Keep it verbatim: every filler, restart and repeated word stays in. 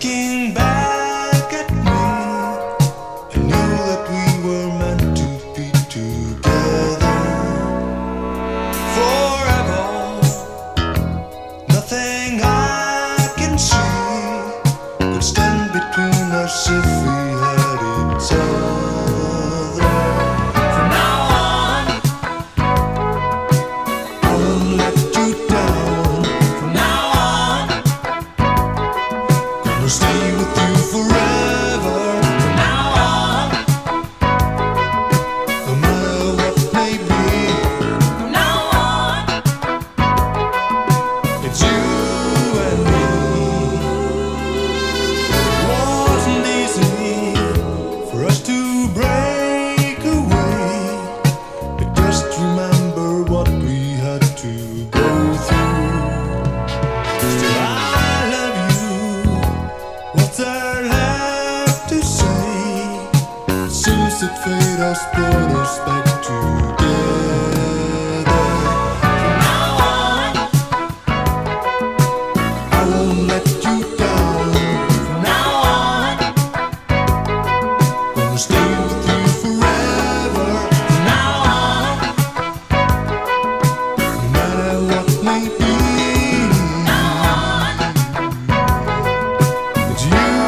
Looking back at me, I knew that we were meant to be together forever. Nothing I can see could stand between us if we had each other. From now on, I won't let you down. From now on, gonna stay with you forever. From now on, no matter what may be. From now on, it's you and me. It wasn't easy for us to break away, but just remember what we had to go through. Still I love you. What's there left to say? Seems that fate has brought us back together. From now on, I won't let you down. From now on, gonna stay with you forever. From now on, no matter what may be. It's you